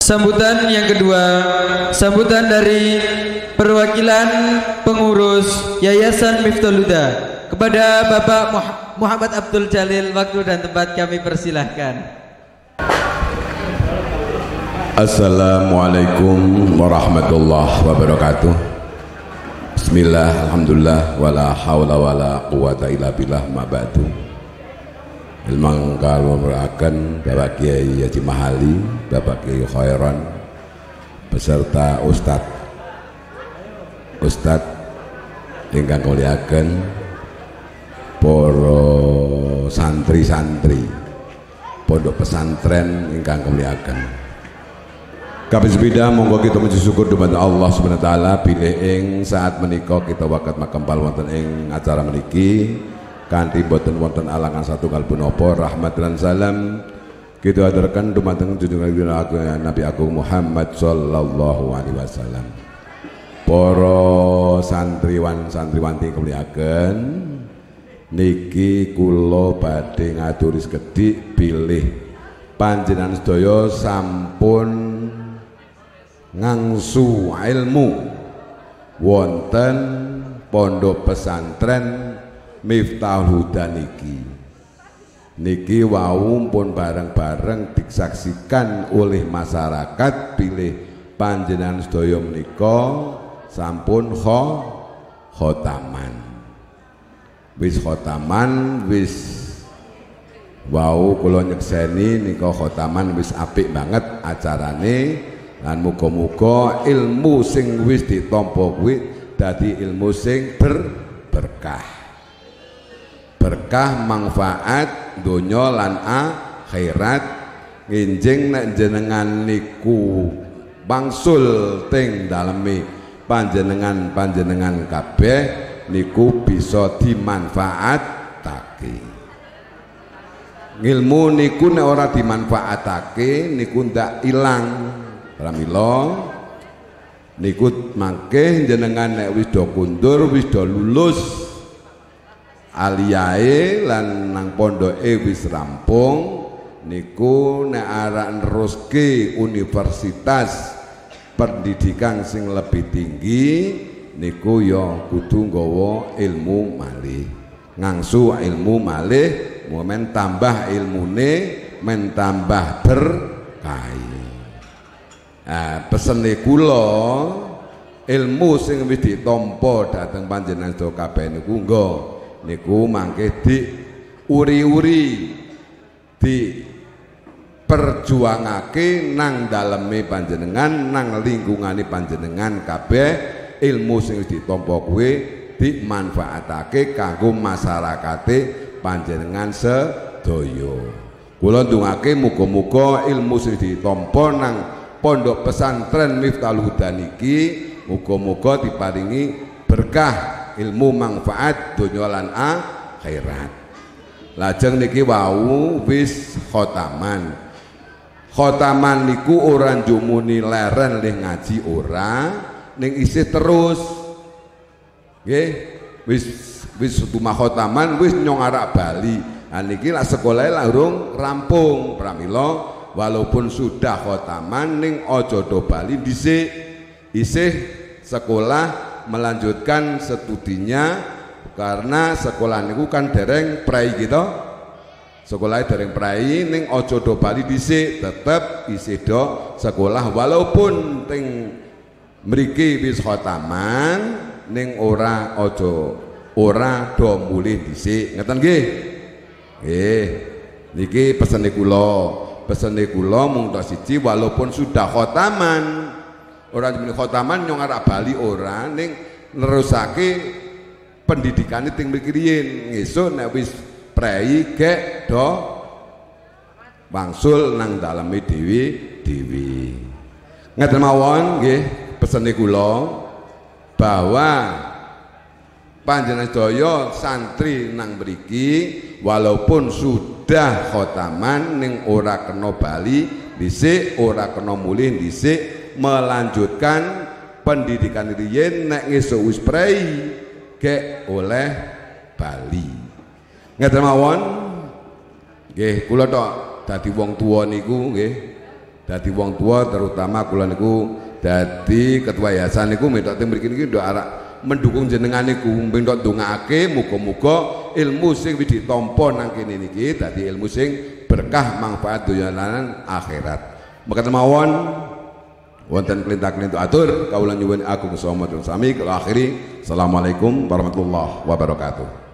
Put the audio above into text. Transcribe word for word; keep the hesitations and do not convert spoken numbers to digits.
Sambutan yang kedua, sambutan dari perwakilan pengurus Yayasan Miftahul Huda kepada Bapak Muhammad Abdul Jalil. Waktu dan tempat kami persilahkan. Assalamualaikum warahmatullahi wabarakatuh. Bismillah, alhamdulillah, wala hawla wala quwata illa billah, ma ba'du. Ilmang kalau merakan Bapak Kiai Haji Mahali, Bapak Kiai Khairan, beserta Ustadz Ustadz ingkang muliaken, para santri-santri pondok pesantren ingkang muliaken. Kabeh sepida monggo kita memuji syukur dumateng Allah Subhanahu wa taala bilih ing saat menika kita wakat makempal wonten ing acara meniki kanthi boten wonten alangan satu kalbu napa rahmat lan salam kita aturaken dumateng junjungan Nabi Agung Muhammad sallallahu alaihi wasallam. Para santriwan santriwanti kemuliaken, niki kula badhe ngaturi sekedhik bilih panjenengan sedaya sampun ngangsu ilmu wonten pondok pesantren Miftahul Huda niki. Niki wau pun bareng-bareng disaksikan oleh masyarakat bilih panjenengan sedaya menika sampun kho khotaman. Wis khotaman wis wau kula nyekseni nika khotaman wis apik banget acarane lan muga-muga ilmu sing wis ditampa kuwi dadi ilmu sing ber berkah. Berkah manfaat donya lan akhirat. Nginjing nek jenengan niku bangsul teng daleme panjenengan-panjenengan kabeh niku bisa dimanfaatake. Ilmu niku nek ora dimanfaatake niku ndak ilang. Pramila niku mangke jenengan nek wis do kundur wis do lulus aliyae lan nang pondoke wis rampung niku nek arek neruske universitas pendidikan sing lebih tinggi niku ya kudu nggawa ilmu malih, ngangsu ilmu malih, momen tambah ilmune men tambah berkah. Nah, pesene kula ilmu sing wis ditampa dhateng panjenengan sedaya kabeh niku nggo niku mangke di uri-uri di perjuangake nang daleme panjenengan nang lingkungane panjenengan kabeh ilmu sing wis ditampa kuwi dimanfaatake kanggo masyarakate panjenengan sedaya. Kula ndongake muga-muga ilmu sing ditampa nang pondok pesantren Miftahul Huda niki muga-muga diparingi berkah ilmu manfaat donya lan akhirat. Lajeng niki wau wis khotaman. Khotaman niku ora njumuni leren leh ngaji ora, ning isih terus. Nggih, wis wis dumah khotaman wis nyong arak bali. Nah niki lak sekolahe larung rampung. Pramila walaupun sudah khotaman ning aja do bali dhisik. Isih sekolah melanjutkan studinya karena sekolah niku kan dereng prai gitu. Sekolah dereng prai ning aja do bali dhisik, tetep isih do sekolah walaupun teng mriki wis khotaman ning ora aja ora do mulih dhisik. Ngeten nggih? Nggih. Niki pesene kula. Pesene kula mung tok siji walaupun sudah khotaman orang jenis khotaman nyong arak bali ora ning nerusake pendidikane ting mriki riyin ngesuk nek wis prei gek do wangsul nang daleme dewi-dewi. Ngeten mawon nggih pesene kula bahwa panjenengan sedaya santri nang mriki walaupun sudah khotaman ning ora kena bali dhisik, ora kena mulih dhisik, melanjutkan pendidikan riyin nek ngesuk wis prei gek oleh bali. Ngeten mawon nggih kula tok dadi wong tuwa niku nggih dadi wong tua terutama kula niku dadi ketua yayasan niku minta teng mriki niki ndak arek mendukung jenengan niku minta ndongaake muga-muga ilmu sing ditampa nang kene niki dadi ilmu sing berkah manfaat dunya lan akhirat. Mekaten mawon wonten kelintak-kelintuk atur kawula nyuwun agung sami kula akhiri. Assalamualaikum warahmatullahi wabarakatuh.